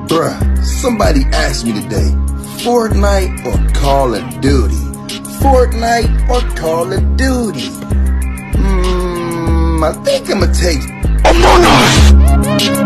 Bruh, somebody asked me today, Fortnite or Call of Duty? Fortnite or Call of Duty? I think I'ma take Among Us!